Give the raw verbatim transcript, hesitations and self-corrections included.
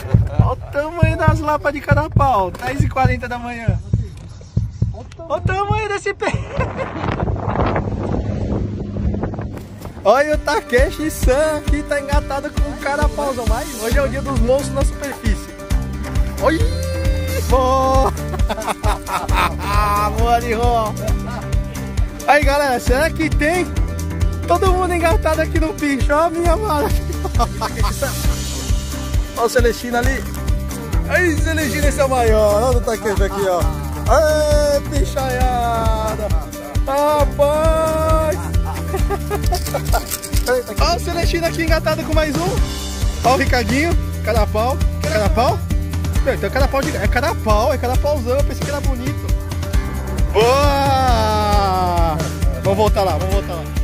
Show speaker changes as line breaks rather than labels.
Olha o tamanho das lapas de cada pau. dez e quarenta da manhã. Olha o tamanho desse pé. Olha o Takeshi-san aqui, tá engatado com o carapauzão. Mas hoje é o dia dos monstros na superfície. Olha! Boa! Boa de ró! Aí galera, será que tem todo mundo engatado aqui no bicho? Olha a minha mala. Olha o Celestino ali. Aí, Celestino, esse é o maior. Olha o Takeshi aqui, ó. Aê, pichaiada! Rapaz! Olha o Celestino aqui engatado com mais um. Olha o Ricardinho, carapau. Carapau? Não, então é carapau de... É carapau, é carapauzão. Eu pensei que era bonito. Boa! Vamos voltar lá, vamos voltar lá.